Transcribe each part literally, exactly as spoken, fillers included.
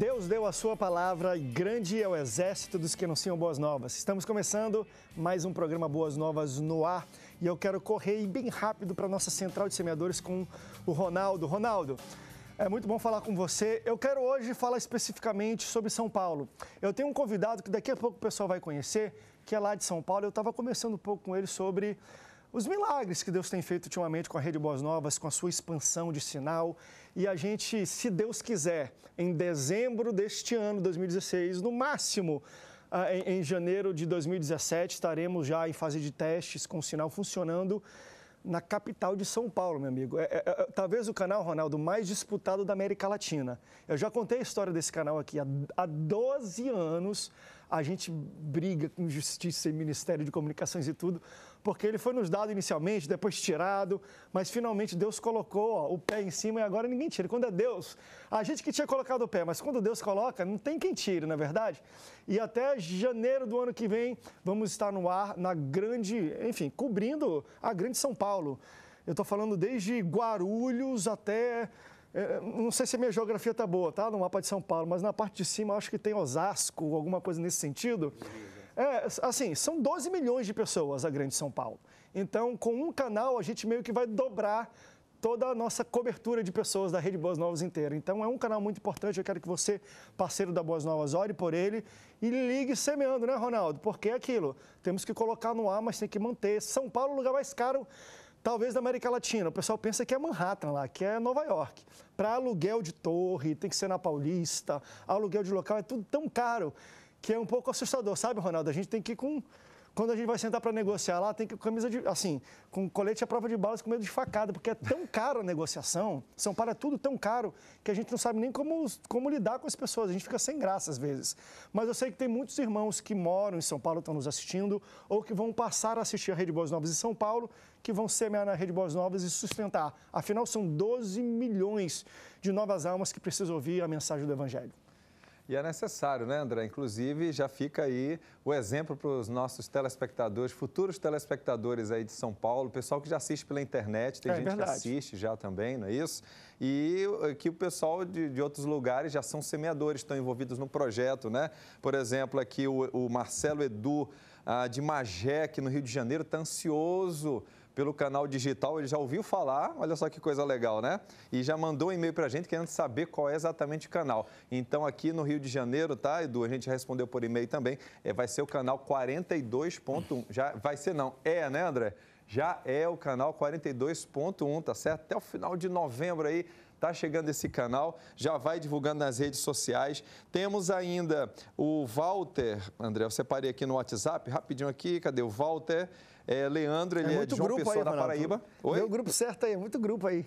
Deus deu a sua palavra e grande é o exército dos que anunciam boas novas. Estamos começando mais um programa Boas Novas no ar e eu quero correr bem rápido para a nossa central de semeadores com o Ronaldo. Ronaldo, é muito bom falar com você. Eu quero hoje falar especificamente sobre São Paulo. Eu tenho um convidado que daqui a pouco o pessoal vai conhecer, que é lá de São Paulo. Eu estava conversando um pouco com ele sobre os milagres que Deus tem feito ultimamente com a Rede Boas Novas, com a sua expansão de sinal. E a gente, se Deus quiser, em dezembro deste ano, dois mil e dezesseis, no máximo, em, em janeiro de dois mil e dezessete, estaremos já em fase de testes com o sinal funcionando na capital de São Paulo, meu amigo. É, é, é, talvez o canal, Ronaldo, mais disputado da América Latina. Eu já contei a história desse canal aqui. Há, há doze anos a gente briga com Justiça e Ministério de Comunicações e tudo, porque ele foi nos dado inicialmente, depois tirado, mas finalmente Deus colocou ó, o pé em cima e agora ninguém tira. Quando é Deus, a gente que tinha colocado o pé, mas quando Deus coloca, não tem quem tire, não é verdade? E até janeiro do ano que vem, vamos estar no ar na grande, enfim, cobrindo a grande São Paulo. Eu estou falando desde Guarulhos até... Não sei se a minha geografia está boa, tá? No mapa de São Paulo, mas na parte de cima eu acho que tem Osasco, alguma coisa nesse sentido. É, assim, são doze milhões de pessoas a grande São Paulo. Então, com um canal, a gente meio que vai dobrar toda a nossa cobertura de pessoas da Rede Boas Novas inteira. Então, é um canal muito importante. Eu quero que você, parceiro da Boas Novas, ore por ele e ligue semeando, né, Ronaldo? Porque é aquilo, temos que colocar no ar, mas tem que manter. São Paulo é o lugar mais caro, talvez, da América Latina. O pessoal pensa que é Manhattan lá, que é Nova York. Para aluguel de torre, tem que ser na Paulista, aluguel de local, é tudo tão caro que é um pouco assustador, sabe, Ronaldo? A gente tem que ir com... Quando a gente vai sentar para negociar lá, tem que ir com camisa de... Assim, com colete à prova de balas, com medo de facada, porque é tão caro a negociação, São Paulo é tudo tão caro, que a gente não sabe nem como, como lidar com as pessoas, a gente fica sem graça às vezes. Mas eu sei que tem muitos irmãos que moram em São Paulo, estão nos assistindo, ou que vão passar a assistir a Rede Boas Novas em São Paulo, que vão semear na Rede Boas Novas e sustentar. Afinal, são doze milhões de novas almas que precisam ouvir a mensagem do Evangelho. E é necessário, né, André? Inclusive, já fica aí o exemplo para os nossos telespectadores, futuros telespectadores aí de São Paulo, pessoal que já assiste pela internet, tem é, gente verdade. que assiste já também, não é isso? E que o pessoal de, de outros lugares já são semeadores, estão envolvidos no projeto, né? Por exemplo, aqui o, o Marcelo Edu, ah, de Magé, aqui no Rio de Janeiro, está ansioso pelo canal digital, ele já ouviu falar, olha só que coisa legal, né? E já mandou um e-mail para a gente querendo saber qual é exatamente o canal. Então, aqui no Rio de Janeiro, tá, Edu? A gente respondeu por e-mail também, é, vai ser o canal quarenta e dois ponto um. Já vai ser não, é, né, André? Já é o canal quarenta e dois ponto um, tá certo? Até o final de novembro aí, tá chegando esse canal, já vai divulgando nas redes sociais. Temos ainda o Walter, André, eu separei aqui no WhatsApp, rapidinho aqui, cadê o Walter? É, Leandro, ele é, é de João Pessoa, aí, da Paraíba. Oi? Meu grupo certo aí, é muito grupo aí.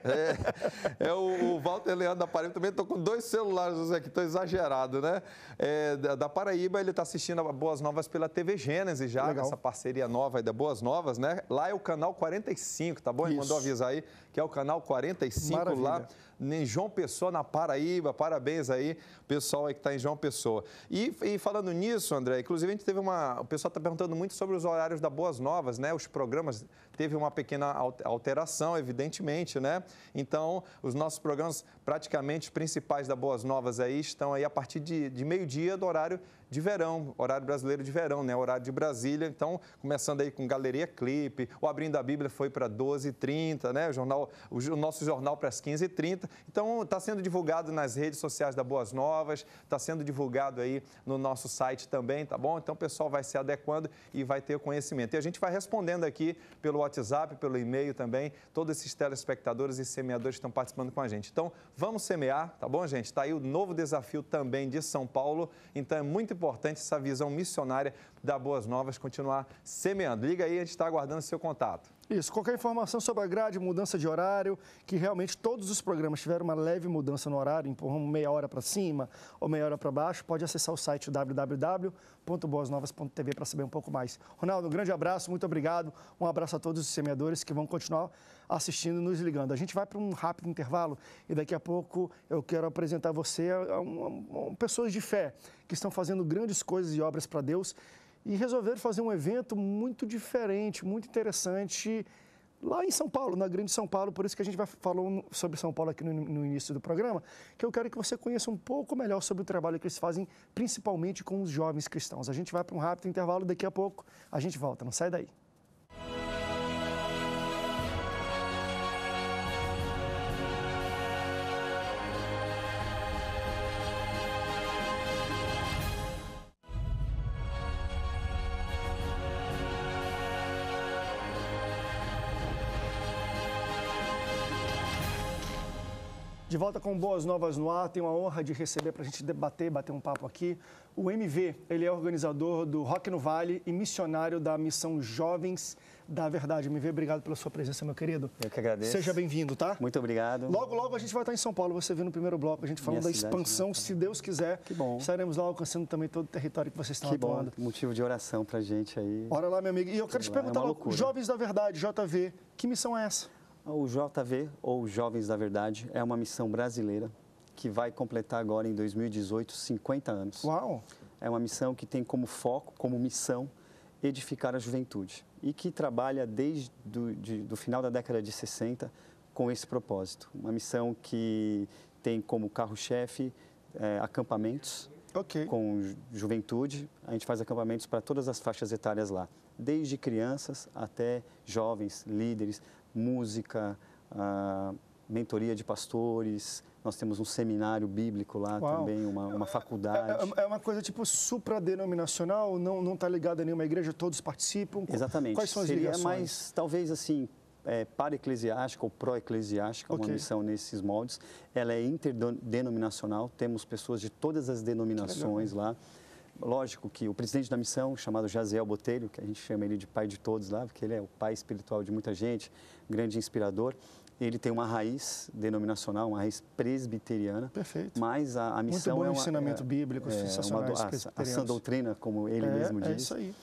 É, é o, o Walter Leandro da Paraíba, também estou com dois celulares aqui, estou exagerado, né? É, da, da Paraíba, ele está assistindo a Boas Novas pela T V Gênesis já, Legal. Essa parceria nova aí da Boas Novas, né? Lá é o canal quarenta e cinco, tá bom? Ele mandou avisar aí que é o canal quarenta e cinco. Maravilha. Lá em João Pessoa, na Paraíba. Parabéns aí, pessoal aí que está em João Pessoa. E, e falando nisso, André, inclusive a gente teve uma... O pessoal está perguntando muito sobre os horários da Boas Novas, né? Os programas, teve uma pequena alteração, evidentemente, né? Então, os nossos programas, praticamente principais da Boas Novas aí, estão aí a partir de, de meio-dia do horário de verão, horário brasileiro de verão, né? Horário de Brasília. Então, começando aí com Galeria Clipe, o Abrindo a Bíblia foi para doze e trinta, né? O, jornal, o, o nosso jornal para as quinze e trinta. Então, está sendo divulgado nas redes sociais da Boas Novas, está sendo divulgado aí no nosso site também, tá bom? Então, o pessoal vai se adequando e vai ter o conhecimento. E a gente vai respondendo aqui pelo WhatsApp, pelo e-mail também, todos esses telespectadores e semeadores que estão participando com a gente. Então, vamos semear, tá bom, gente? Está aí o novo desafio também de São Paulo. Então, é muito importante essa visão missionária da Boas Novas, continuar semeando. Liga aí, a gente está aguardando seu contato. Isso, qualquer informação sobre a grade, mudança de horário, que realmente todos os programas tiveram uma leve mudança no horário, empurramos meia hora para cima ou meia hora para baixo, pode acessar o site w w w ponto boas novas ponto t v para saber um pouco mais. Ronaldo, um grande abraço, muito obrigado, um abraço a todos os semeadores que vão continuar assistindo e nos ligando. A gente vai para um rápido intervalo e daqui a pouco eu quero apresentar você a, a, a pessoas de fé que estão fazendo grandes coisas e obras para Deus e resolveram fazer um evento muito diferente, muito interessante lá em São Paulo, na Grande São Paulo, por isso que a gente vai falou sobre São Paulo aqui no, no início do programa, que eu quero que você conheça um pouco melhor sobre o trabalho que eles fazem, principalmente com os jovens cristãos. A gente vai para um rápido intervalo, daqui a pouco a gente volta, não sai daí. De volta com Boas Novas no Ar, tenho a honra de receber para a gente debater, bater um papo aqui, o M V. Ele é organizador do Rock no Vale e missionário da missão Jovens da Verdade. M V, obrigado pela sua presença, meu querido. Eu que agradeço. Seja bem-vindo, tá? Muito obrigado. Logo, logo a gente vai estar em São Paulo, você viu no primeiro bloco, a gente falando da expansão, se Deus quiser. Que bom. Estaremos lá alcançando também todo o território que vocês estão que atuando. Que bom, motivo de oração pra gente aí. Bora lá, meu amigo. E eu quero te perguntar, é Jovens da Verdade, J V, que missão é essa? O J V, ou Jovens da Verdade, é uma missão brasileira que vai completar agora em dois mil e dezoito cinquenta anos. Uau! É uma missão que tem como foco, como missão, edificar a juventude e que trabalha desde do, de, do final da década de sessenta com esse propósito. Uma missão que tem como carro-chefe é, acampamentos okay. com ju juventude. A gente faz acampamentos para todas as faixas etárias lá, desde crianças até jovens, líderes, música, a mentoria de pastores. Nós temos um seminário bíblico lá Uau. também, uma, uma faculdade. É, é uma coisa tipo supradenominacional, não não está ligada a nenhuma igreja, todos participam? Exatamente. Quais são as Seria ligações? mais, talvez assim, é, para-eclesiástica ou pró-eclesiástica, okay. uma missão nesses moldes. Ela é interdenominacional, temos pessoas de todas as denominações lá. Lógico que o presidente da missão, chamado Jaziel Botelho, que a gente chama ele de pai de todos lá, porque ele é o pai espiritual de muita gente, grande inspirador, ele tem uma raiz denominacional, uma raiz presbiteriana. Perfeito. Mas a, a missão Muito bom é um ensinamento é, bíblico, é, sensacionais, uma, a, a sã doutrina, como ele é, mesmo diz. É isso aí.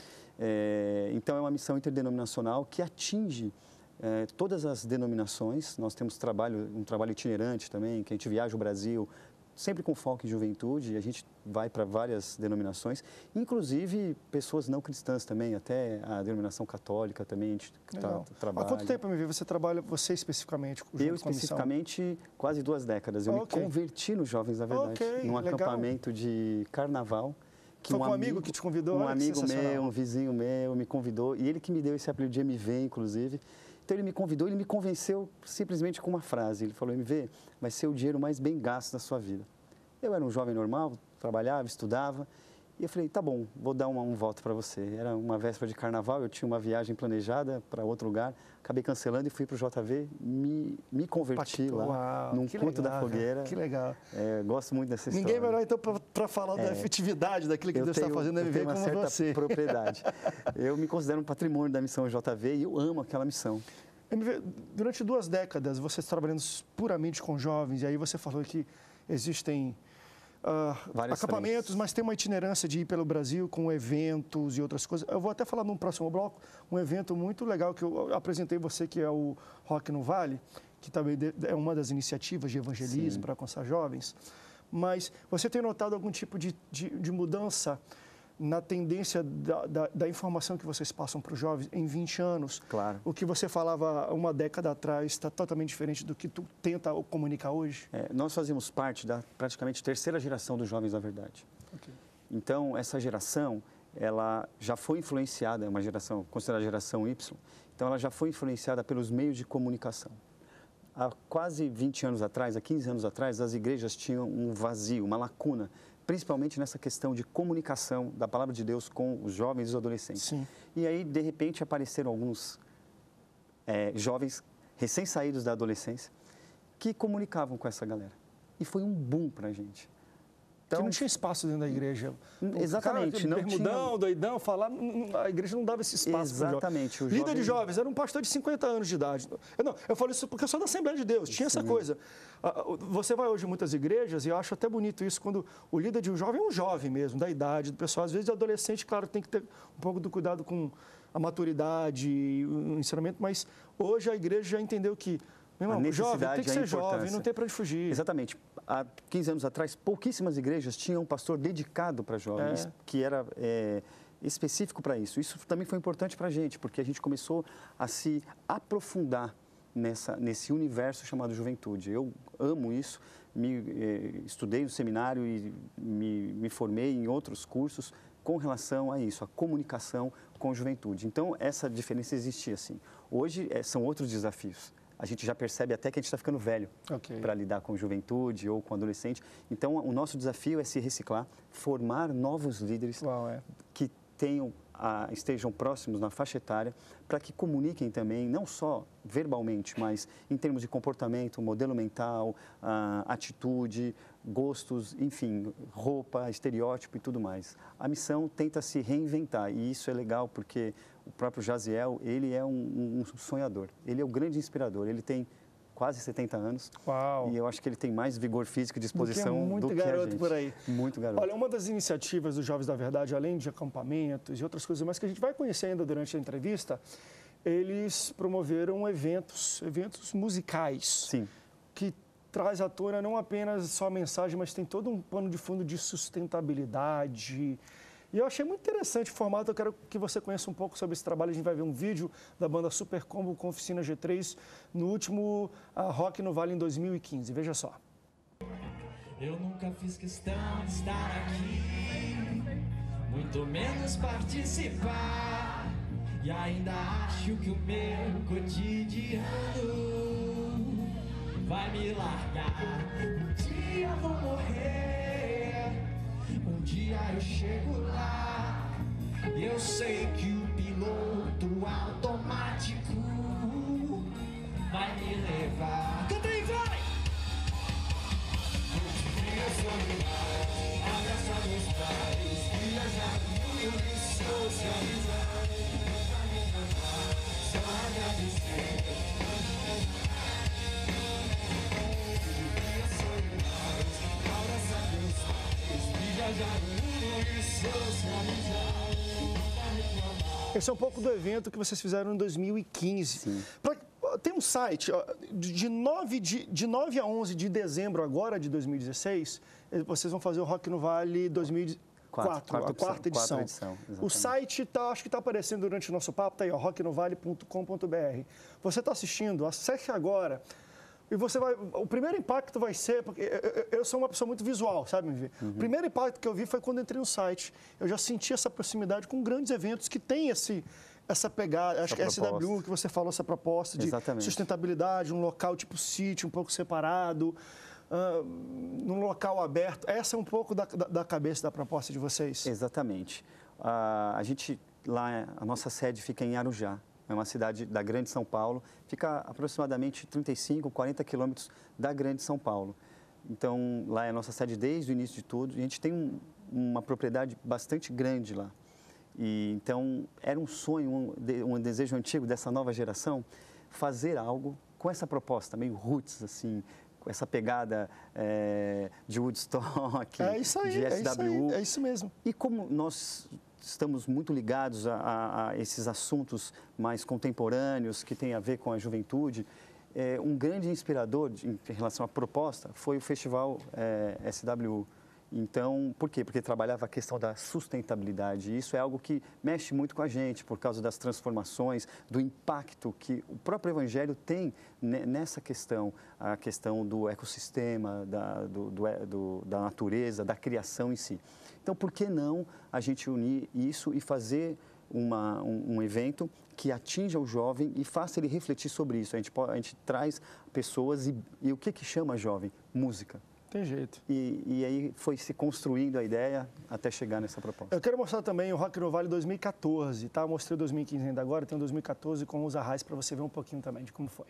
É, então, é uma missão interdenominacional que atinge é, todas as denominações. Nós temos trabalho, um trabalho itinerante também, que a gente viaja o Brasil, sempre com foco em juventude, e a gente vai para várias denominações, inclusive pessoas não cristãs também, até a denominação católica também a gente tra trabalha. Há quanto tempo, M V, você trabalha, você especificamente, junto Eu, especificamente, quase duas décadas. Eu okay. me converti nos Jovens da Verdade, okay, num legal. acampamento de carnaval. Que Foi um com um amigo que te convidou? Um amigo meu, um vizinho meu, me convidou, e ele que me deu esse apelido de M V, inclusive. Então, ele me convidou, ele me convenceu simplesmente com uma frase. Ele falou, M V, vai ser o dinheiro mais bem gasto da sua vida. Eu era um jovem normal, trabalhava, estudava, e eu falei, tá bom, vou dar uma, um voto para você. Era uma véspera de carnaval, eu tinha uma viagem planejada para outro lugar, acabei cancelando e fui para o J V, me, me converti Pacto, lá, uau, num culto legal, da fogueira. Que legal. É, gosto muito dessa história. Ninguém melhor, então, para falar é, da efetividade daquilo que Deus está fazendo, eu tenho uma como certa você. propriedade. Eu me considero um patrimônio da missão J V e eu amo aquela missão. M V, durante duas décadas, você está trabalhando puramente com jovens, e aí você falou que existem uh, acampamentos, frentes. Mas tem uma itinerância de ir pelo Brasil com eventos e outras coisas. Eu vou até falar no próximo bloco, um evento muito legal que eu apresentei você, que é o Rock no Vale, que também é uma das iniciativas de evangelismo para alcançar jovens. Mas você tem notado algum tipo de, de, de mudança na tendência da, da, da informação que vocês passam para os jovens em vinte anos? Claro. O que você falava uma década atrás está totalmente diferente do que tu tenta comunicar hoje? É, nós fazemos parte da praticamente terceira geração dos Jovens da Verdade. Okay. Então, essa geração, ela já foi influenciada, é uma geração considerada geração Y, então ela já foi influenciada pelos meios de comunicação. Há quase vinte anos atrás, há quinze anos atrás, as igrejas tinham um vazio, uma lacuna, principalmente nessa questão de comunicação da palavra de Deus com os jovens e os adolescentes. Sim. E aí, de repente, apareceram alguns é, jovens recém-saídos da adolescência que comunicavam com essa galera. E foi um boom para a gente. Então, que não tinha espaço dentro da igreja. Exatamente. O cara, bermudão, tinha... doidão, falar, a igreja não dava esse espaço. Exatamente. O líder jovem... de jovens era um pastor de cinquenta anos de idade. Eu, não, eu falo isso porque eu sou da Assembleia de Deus. Tinha Sim. essa coisa. Você vai hoje em muitas igrejas e eu acho até bonito isso, quando o líder de um jovem é um jovem mesmo, da idade do pessoal. Às vezes, adolescente, claro, tem que ter um pouco do cuidado com a maturidade, o ensinamento, mas hoje a igreja já entendeu que Meu irmão, jovem, tem que ser jovem, não tem para onde fugir. Exatamente. Há quinze anos atrás, pouquíssimas igrejas tinham um pastor dedicado para jovens, é. que era é, específico para isso. Isso também foi importante para a gente, porque a gente começou a se aprofundar nessa, nesse universo chamado juventude. Eu amo isso, me, eh, estudei no seminário e me, me formei em outros cursos com relação a isso, a comunicação com juventude. Então, essa diferença existia, sim. Hoje, é, são outros desafios. A gente já percebe até que a gente está ficando velho okay. para lidar com juventude ou com adolescente. Então, o nosso desafio é se reciclar, formar novos líderes Uau, é. que tenham, a, estejam próximos na faixa etária, para que comuniquem também, não só verbalmente, mas em termos de comportamento, modelo mental, a, atitude, gostos, enfim, roupa, estereótipo e tudo mais. A missão tenta se reinventar e isso é legal porque o próprio Jaziel, ele é um, um sonhador, ele é o grande inspirador, ele tem quase setenta anos. Uau. E eu acho que ele tem mais vigor físico e disposição é muito do que a garoto gente. por aí. Muito garoto. Olha, uma das iniciativas dos Jovens da Verdade, além de acampamentos e outras coisas mais que a gente vai conhecer ainda durante a entrevista, eles promoveram eventos, eventos musicais. Sim. Que traz à tona não apenas só a mensagem, mas tem todo um pano de fundo de sustentabilidade. E eu achei muito interessante o formato, eu quero que você conheça um pouco sobre esse trabalho. A gente vai ver um vídeo da banda Super Combo com Oficina G três no último uh, Rock no Vale em dois mil e quinze. Veja só. Eu nunca fiz questão de estar aqui, muito menos participar. E ainda acho que o meu cotidiano vai me largar. Um dia eu vou morrer, um dia eu chego lá. E eu sei que o piloto automático vai me levar. Canta aí, vai! Eu sou demais, abraçar meus pais, viajar no mundo e socializar. Só agradecer. Eu sou demais, abraçar meus pais, viajar no mundo e socializar. Esse é um pouco do evento que vocês fizeram em dois mil e quinze. Pra, tem um site, ó, de, nove de, de nove a onze de dezembro agora de dois mil e dezesseis, vocês vão fazer o Rock no Vale dois mil e quatro, Quarta, a quarta edição. edição. edição o site, tá, acho que está aparecendo durante o nosso papo, está aí, rock no vale ponto com ponto b r. Você está assistindo, acesse agora. E você vai. O primeiro impacto vai ser. Porque eu, eu sou uma pessoa muito visual, sabe, me ver? Uhum. O primeiro impacto que eu vi foi quando entrei no site. Eu já senti essa proximidade com grandes eventos que têm esse, essa pegada. Essa acho que é S W que você falou, essa proposta de Exatamente. Sustentabilidade, um local tipo sítio, um pouco separado, uh, num local aberto. Essa é um pouco da, da, da cabeça da proposta de vocês. Exatamente. Uh, a gente, lá, a nossa sede fica em Arujá. É uma cidade da Grande São Paulo, fica aproximadamente trinta e cinco, quarenta quilômetros da Grande São Paulo. Então, lá é a nossa sede desde o início de tudo. E a gente tem um, uma propriedade bastante grande lá. E, então, era um sonho, um, um desejo antigo dessa nova geração, fazer algo com essa proposta, meio roots, assim, com essa pegada é, de Woodstock, é isso aí, de S W. É isso aí, é isso mesmo. E como nós estamos muito ligados a, a, a esses assuntos mais contemporâneos que têm a ver com a juventude, é, um grande inspirador de, em relação à proposta foi o Festival é, S W. Então, por quê? Porque trabalhava a questão da sustentabilidade. E isso é algo que mexe muito com a gente, por causa das transformações, do impacto que o próprio Evangelho tem nessa questão, a questão do ecossistema, da, do, do, do, da natureza, da criação em si. Então, por que não a gente unir isso e fazer uma, um, um evento que atinja o jovem e faça ele refletir sobre isso? A gente, a gente traz pessoas e, e o que, que chama jovem? Música. Tem jeito. E, e aí foi se construindo a ideia até chegar nessa proposta. Eu quero mostrar também o Rock no Vale dois mil e quatorze, tá? Eu mostrei dois mil e quinze ainda agora, tem o dois mil e quatorze com os Arrais para você ver um pouquinho também de como foi.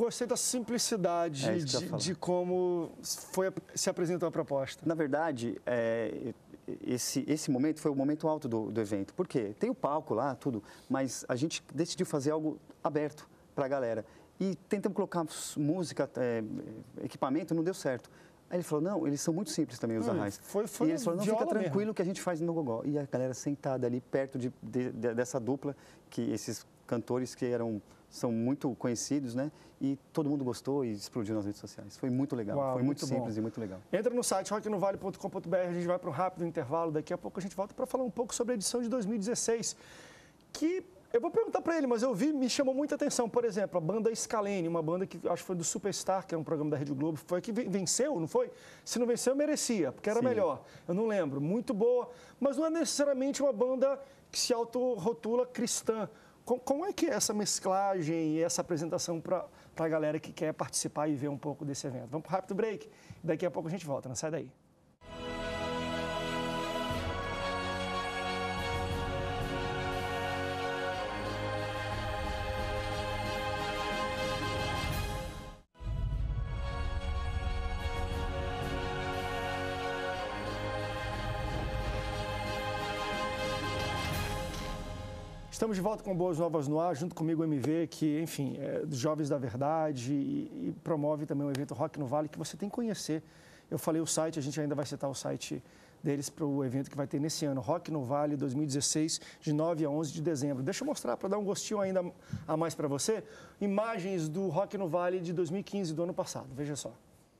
gostei da simplicidade É isso que eu ia de, falar. de como foi, se apresentou a proposta. Na verdade, é, esse, esse momento foi o momento alto do, do evento. Por quê? Tem o palco lá, tudo, mas a gente decidiu fazer algo aberto para a galera. E tentamos colocar música, é, equipamento, não deu certo. Aí ele falou, não, eles são muito simples também, os Hum, arrais. foi- foi e eles falaram, não, fica viola tranquilo mesmo. que a gente faz no gogó. E a galera sentada ali perto de, de- de- dessa dupla, que esses cantores que eram, são muito conhecidos, né? E todo mundo gostou e explodiu nas redes sociais. Foi muito legal, Uau, foi muito, muito bom. simples e muito legal. Entra no site rock no vale ponto com ponto b r, a gente vai para um rápido intervalo, daqui a pouco a gente volta para falar um pouco sobre a edição de dois mil e dezesseis, que eu vou perguntar para ele, mas eu vi, me chamou muita atenção, por exemplo, a banda Scalene, uma banda que acho que foi do Superstar, que era um programa da Rede Globo, foi a que ven- venceu, não foi? Se não venceu, merecia, porque era Sim. melhor, eu não lembro, muito boa, mas não é necessariamente uma banda que se autorrotula cristã. Com- Como é que é essa mesclagem e essa apresentação para a galera que quer participar e ver um pouco desse evento? Vamos para um rápido break, daqui a pouco a gente volta, não sai daí. Estamos de volta com Boas Novas no Ar, junto comigo o M V, que, enfim, é dos Jovens da Verdade e, e promove também o evento Rock no Vale, que você tem que conhecer. Eu falei o site, a gente ainda vai citar o site deles para o evento que vai ter nesse ano, Rock no Vale dois mil e dezesseis, de nove a onze de dezembro. Deixa eu mostrar, para dar um gostinho ainda a mais para você, imagens do Rock no Vale de dois mil e quinze, do ano passado. Veja só.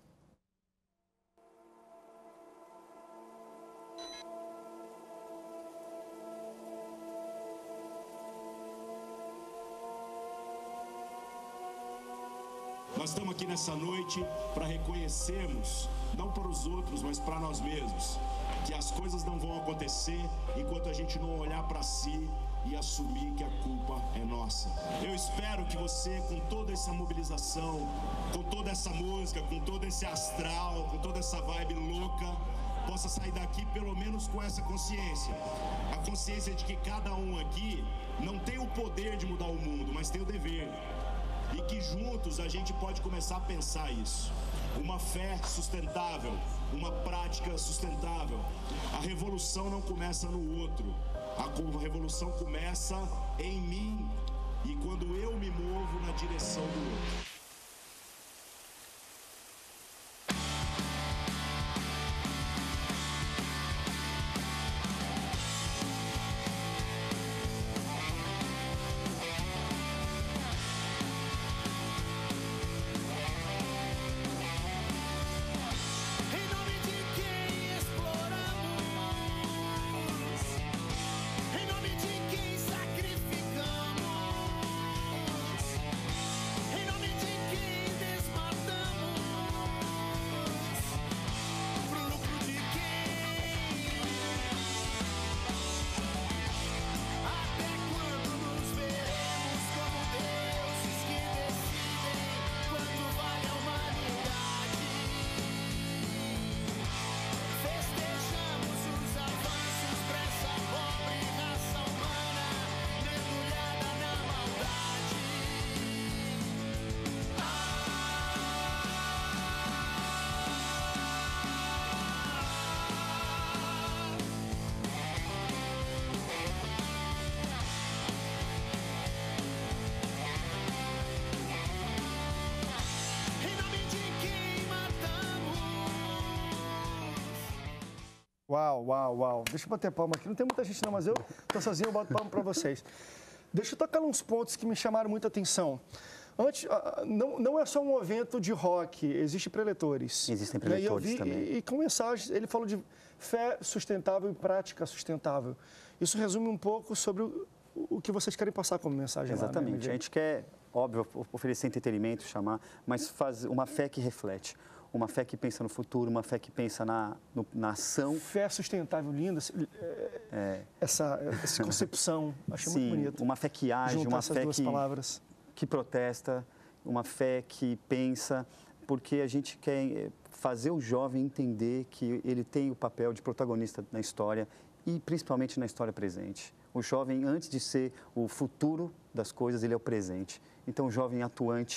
Nós estamos aqui nessa noite para reconhecermos, não para os outros, mas para nós mesmos, que as coisas não vão acontecer enquanto a gente não olhar para si e assumir que a culpa é nossa. Eu espero que você, com toda essa mobilização, com toda essa música, com todo esse astral, com toda essa vibe louca, possa sair daqui pelo menos com essa consciência. A consciência de que cada um aqui não tem o poder de mudar o mundo, mas tem o dever. E que juntos a gente pode começar a pensar isso. Uma fé sustentável, uma prática sustentável. A revolução não começa no outro. A revolução começa em mim. E quando eu me movo na direção do outro. Em nome de quem exploramos, em nome de quem sacrificamos, em nome de quem desmatamos, pro lucro de quem? Até quando nos veremos como deuses que decidem quanto vale a humanidade? Festejamos os avanços pra essa pobre raça humana mergulhada na maldade. Em nome de quem matamos. Uau, uau, uau. Deixa eu bater palma aqui. Não tem muita gente não, mas eu tô sozinho, eu boto palma para vocês. Deixa eu tocar uns pontos que me chamaram muita atenção. Antes, ah, não, não é só um evento de rock, existe preletores. Existem Né? E eu preletores vi- também. E, e com mensagens, ele falou de fé sustentável e prática sustentável. Isso resume um pouco sobre o, o que vocês querem passar como mensagem lá, né, Exatamente. M V? A gente quer, óbvio, oferecer entretenimento, chamar, mas fazer uma fé que reflete, uma fé que pensa no futuro, uma fé que pensa na, no- na ação. Fé sustentável, linda, É, essa, essa concepção. Achei sim, muito bonito. uma fé que age, Juntar uma essas fé duas que, palavras. que protesta, uma fé que pensa, porque a gente quer eh, fazer o jovem entender que ele tem o papel de protagonista na história e principalmente na história presente. O jovem, antes de ser o futuro das coisas, ele é o presente. Então, o jovem atuante,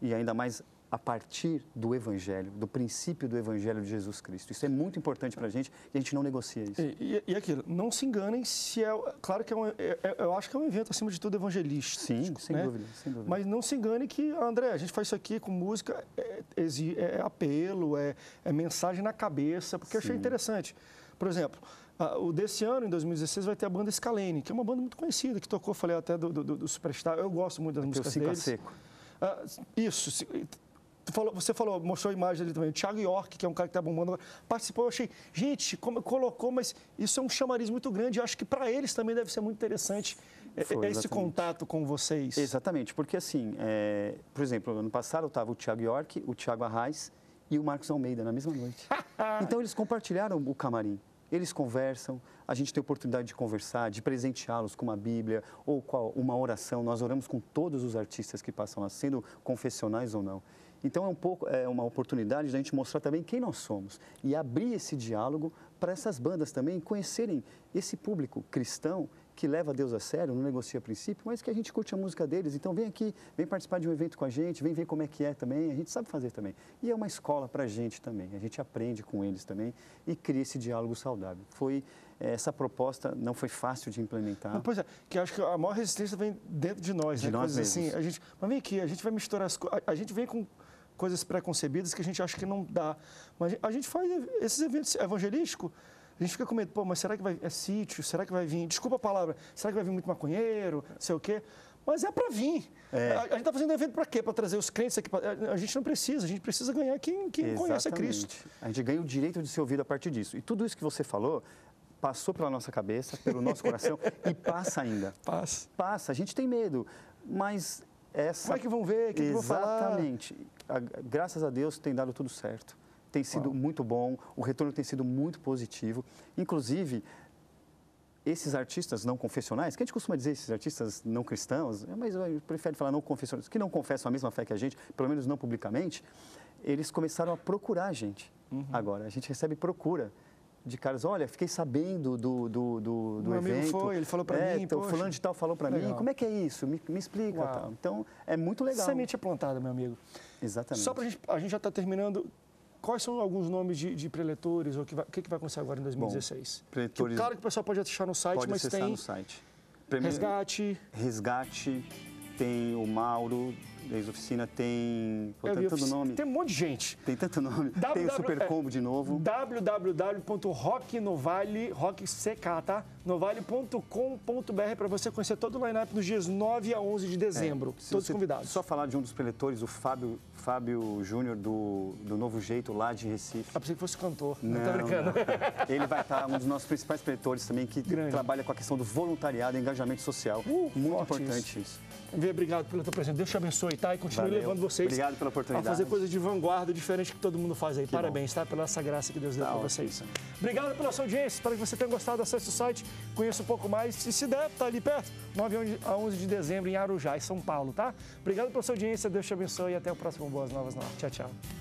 e ainda mais a partir do Evangelho, do princípio do Evangelho de Jesus Cristo. Isso é muito importante para a gente e a gente não negocia isso. E, e, e aquilo, não se enganem se é... Claro que é um, é, é, eu acho que é um evento, acima de tudo, evangelístico. Sim, sem né? dúvida, sem dúvida. Mas não se engane que, André, a gente faz isso aqui com música, é, é, é apelo, é, é mensagem na cabeça, porque Sim. eu achei interessante. Por exemplo, uh, o desse ano, em dois mil e dezesseis, vai ter a banda Scalene, que é uma banda muito conhecida, que tocou, falei até do, do, do Superstar. Eu gosto muito das músicas deles. Seco. Uh, isso, Falou, você falou, mostrou a imagem ali também. O Thiago York, que é um cara que está bombando agora, participou. Eu achei, gente, como colocou, mas isso é um chamariz muito grande. Eu acho que para eles também deve ser muito interessante Foi, esse contato com vocês. Exatamente, porque assim, é, por exemplo, ano passado estava o Thiago York, o Thiago Arraes e o Marcos Almeida na mesma noite. Então eles compartilharam o camarim. Eles conversam, a gente tem a oportunidade de conversar, de presenteá-los com uma Bíblia ou com uma oração. Nós oramos com todos os artistas que passam lá, sendo confessionais ou não. Então, é um pouco é uma oportunidade de a gente mostrar também quem nós somos e abrir esse diálogo para essas bandas também conhecerem esse público cristão que leva Deus a sério, não negocia a princípio, mas que a gente curte a música deles. Então, vem aqui, vem participar de um evento com a gente, vem ver como é que é também, a gente sabe fazer também. E é uma escola para a gente também, a gente aprende com eles também e cria esse diálogo saudável. Foi, essa proposta não foi fácil de implementar. Não, pois é, que eu acho que a maior resistência vem dentro de nós, de né? nós Coisas assim, a gente, mas vem aqui, a gente vai misturar as coisas, a gente vem com coisas pré-concebidas que a gente acha que não dá. Mas a gente faz esses eventos evangelísticos, a gente fica com medo, pô, mas será que vai, é sítio? Será que vai vir, desculpa a palavra, será que vai vir muito maconheiro, não sei o quê? Mas é para vir. É. A, a gente está fazendo evento para quê? Para trazer os crentes aqui? Pra, a, a gente não precisa, a gente precisa ganhar quem, quem conhece a Cristo. A gente ganha o direito de ser ouvido a partir disso. E tudo isso que você falou passou pela nossa cabeça, pelo nosso coração e passa ainda. Passa. Passa, a gente tem medo, mas... Essa... Como é que vão ver? O que, que vão falar? Exatamente. Graças a Deus tem dado tudo certo. Tem sido Uau. muito bom, o retorno tem sido muito positivo. Inclusive, esses artistas não confessionais, que a gente costuma dizer esses artistas não cristãos, mas eu prefiro falar não confessionais, que não confessam a mesma fé que a gente, pelo menos não publicamente, eles começaram a procurar a gente. Uhum. Agora, a gente recebe procura de caras, olha, fiquei sabendo do, do, do, do Meu evento. amigo foi, ele falou para é, mim, então, fulano de tal falou para mim, como é que é isso? Me, me explica. Tal. Então, é muito legal. Semente é plantada, meu amigo. Exatamente. Só para a gente, a gente já está terminando, quais são alguns nomes de, de preletores, ou o que, vai, que, que vai acontecer agora em dois mil e dezesseis? Bom, preletores... Claro que o pessoal pode achar no site, pode mas acessar tem no site. Primeiro, Resgate. Resgate, tem o Mauro, da ex-oficina, tem... Pô, tem tanto nome. Tem um monte de gente. Tem tanto nome. W, tem o Super é, Combo de novo. w w w ponto rock novale, rock C K, tá? novale ponto com ponto b r para você conhecer todo o line-up nos dias nove a onze de dezembro. É, todos convidados. Só falar de um dos preletores, o Fábio, Fábio Júnior, do, do Novo Jeito, lá de Recife. Ah, pensei que fosse cantor. Não, não tô brincando. Não. Ele vai estar um dos nossos principais preletores também, que Grande. trabalha com a questão do voluntariado e engajamento social. Uh, Muito importante isso. isso. Obrigado pela tua presença. Deus te abençoe, tá? E continue Valeu. levando vocês Obrigado pela oportunidade. a fazer coisas de vanguarda, diferente que todo mundo faz aí. Que Parabéns, bom. tá? Pela essa graça que Deus deu tá, para vocês. Obrigado pela sua audiência. Espero que você tenha gostado. Acesse o site, conheça um pouco mais. E se der, tá ali perto. nove a onze de dezembro em Arujá, em São Paulo, tá? Obrigado pela sua audiência. Deus te abençoe e até o próximo Boas Novas. Tchau, tchau.